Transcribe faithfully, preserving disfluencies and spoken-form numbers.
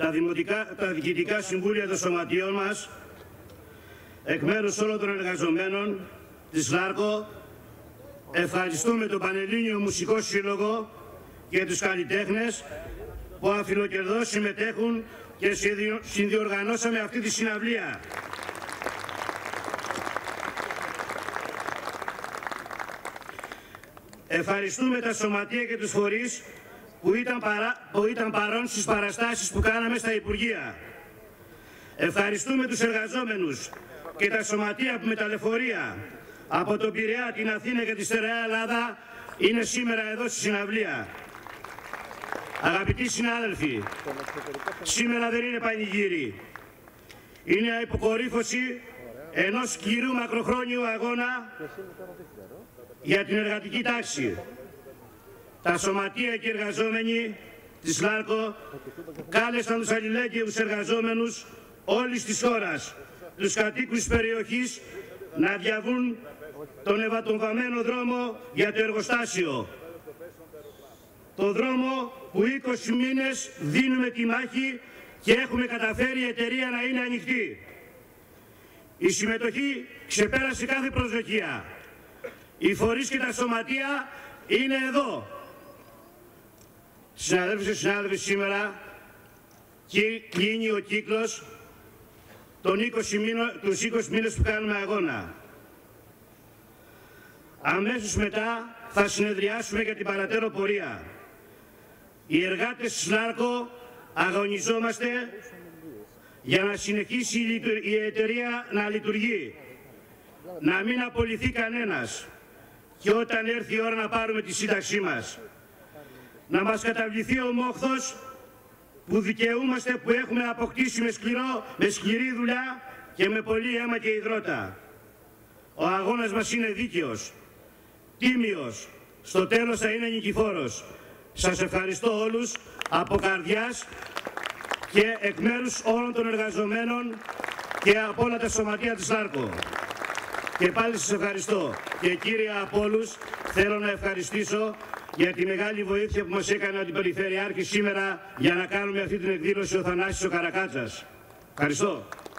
τα, δημοτικά, τα διοικητικά συμβούλια των σωματείων μας, εκ μέρους όλων των εργαζομένων της ΛΑΡΚΟ, ευχαριστούμε τον Πανελλήνιο Μουσικό Σύλλογο και τους καλλιτέχνες που αφιλοκερδώς συμμετέχουν και συνδιοργανώσαμε αυτή τη συναυλία. Ευχαριστούμε τα σωματεία και τους φορείς που ήταν, παρά, που ήταν παρόν στις παραστάσεις που κάναμε στα Υπουργεία. Ευχαριστούμε τους εργαζόμενους και τα σωματεία που με τα λεωφορεία από τον Πειραιά, την Αθήνα και τη στερεά Ελλάδα είναι σήμερα εδώ στη συναυλία. Αγαπητοί συνάδελφοι, σήμερα δεν είναι πανηγύρι. Είναι υποκορύφωση ενός σκληρού μακροχρόνιου αγώνα για την εργατική τάξη. Τα σωματεία και οι εργαζόμενοι της ΛΑΡΚΟ κάλεσαν τους αλληλέγγυους εργαζόμενους όλης της χώρας, τους κατοίκους της περιοχής, να διαβούν τον ευατομβαμένο δρόμο για το εργοστάσιο. Το δρόμο που είκοσι μήνες δίνουμε τη μάχη και έχουμε καταφέρει η εταιρεία να είναι ανοιχτή. Η συμμετοχή ξεπέρασε κάθε προσδοκία. Οι φορείς και τα σωματεία είναι εδώ. Συναδέλφοι και συνάδελφοι, σήμερα κλείνει ο κύκλος των είκοσι μήνων, τους είκοσι μήνες που κάνουμε αγώνα. Αμέσως μετά θα συνεδριάσουμε για την παρατέρω πορεία. Οι εργάτες της ΛΑΡΚΟ αγωνιζόμαστε για να συνεχίσει η εταιρεία να λειτουργεί, να μην απολυθεί κανένας και όταν έρθει η ώρα να πάρουμε τη σύνταξή μας, να μας καταβληθεί ο μόχθος που δικαιούμαστε, που έχουμε αποκτήσει με, σκληρό, με σκληρή δουλειά και με πολύ αίμα και υδρότα. Ο αγώνας μας είναι δίκαιος, τίμιος, στο τέλος θα είναι νικηφόρος. Σας ευχαριστώ όλους από καρδιάς και εκ μέρους όλων των εργαζομένων και από όλα τα σωματεία της ΛΑΡΚΟ. Και πάλι σας ευχαριστώ. Και κύρια από όλους θέλω να ευχαριστήσω για τη μεγάλη βοήθεια που μας έκανε ο Περιφερειάρχης σήμερα για να κάνουμε αυτή την εκδήλωση ο Θανάσης ο Καρακάτσας. Ευχαριστώ.